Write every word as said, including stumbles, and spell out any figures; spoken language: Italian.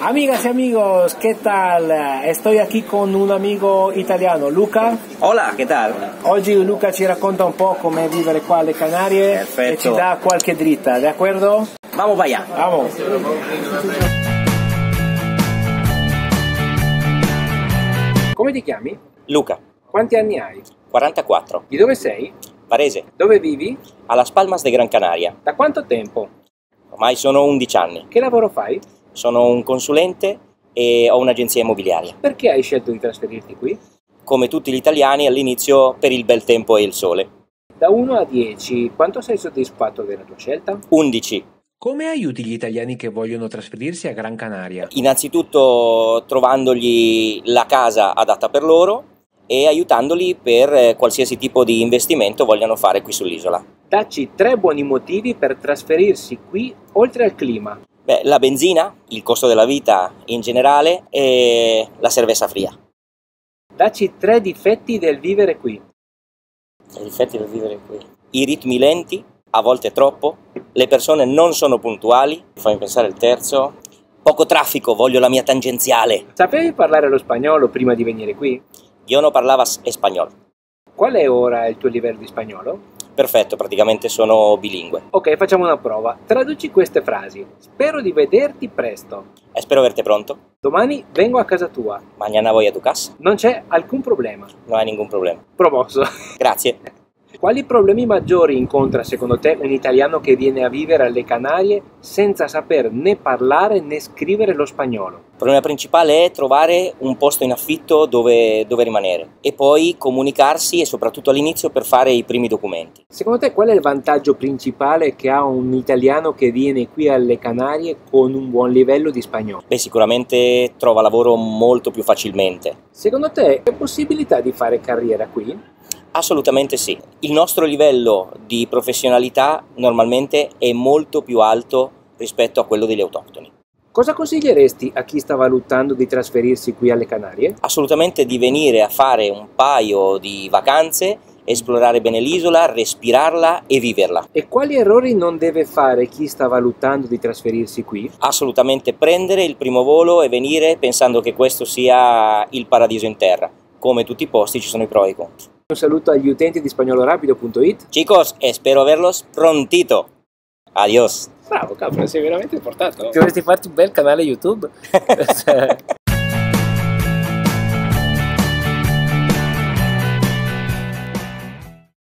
Amigas y amigos, ¿qué tal? Estoy aquí con un amigo italiano, Luca. Hola, ¿qué tal? Oggi Luca ci racconta un po' come vivere qua alle Canarie. Perfetto. E ci dà qualche dritta, ¿de acuerdo? Vamos para allá. Vamos. Come ti chiami? Luca, Quanti anni hai? quarantaquattro, Di dove sei? Varese, Dove vivi? a Las Palmas de Gran Canaria. Da quanto tempo? Ormai sono undici anni. Che lavoro fai? Sono un consulente e ho un'agenzia immobiliare. Perché hai scelto di trasferirti qui? Come tutti gli italiani, all'inizio per il bel tempo e il sole. Da uno a dieci, quanto sei soddisfatto della tua scelta? undici. Come aiuti gli italiani che vogliono trasferirsi a Gran Canaria? Innanzitutto trovandogli la casa adatta per loro e aiutandoli per qualsiasi tipo di investimento vogliano fare qui sull'isola. Dacci tre buoni motivi per trasferirsi qui, oltre al clima. Beh, la benzina, il costo della vita in generale e la cerveza fria. Dacci tre difetti del vivere qui. I difetti del vivere qui. I ritmi lenti, a volte troppo, le persone non sono puntuali, fammi pensare il terzo, poco traffico, voglio la mia tangenziale. Sapevi parlare lo spagnolo prima di venire qui? Io non parlavo spagnolo. Qual è ora il tuo livello di spagnolo? Perfetto, praticamente sono bilingue. Ok, facciamo una prova. Traduci queste frasi. Spero di vederti presto. E spero verte pronto. Domani vengo a casa tua. Mañana voy a tu casa. Non c'è alcun problema. No hay ningún problema. Promosso. Grazie. Quali problemi maggiori incontra secondo te un italiano che viene a vivere alle Canarie senza saper né parlare né scrivere lo spagnolo? Il problema principale è trovare un posto in affitto dove, dove rimanere e poi comunicarsi e soprattutto all'inizio per fare i primi documenti. Secondo te qual è il vantaggio principale che ha un italiano che viene qui alle Canarie con un buon livello di spagnolo? Beh, sicuramente trova lavoro molto più facilmente. Secondo te c'è possibilità di fare carriera qui? Assolutamente sì. Il nostro livello di professionalità normalmente è molto più alto rispetto a quello degli autoctoni. Cosa consiglieresti a chi sta valutando di trasferirsi qui alle Canarie? Assolutamente di venire a fare un paio di vacanze, esplorare bene l'isola, respirarla e viverla. E quali errori non deve fare chi sta valutando di trasferirsi qui? Assolutamente prendere il primo volo e venire pensando che questo sia il paradiso in terra. Come tutti i posti ci sono i pro e i contro. Un saluto agli utenti di spagnolorapido punto it. Chicos, espero verlos prontito. Adios. Bravo, cavolo, sei veramente portato. Dovresti farti un bel canale YouTube.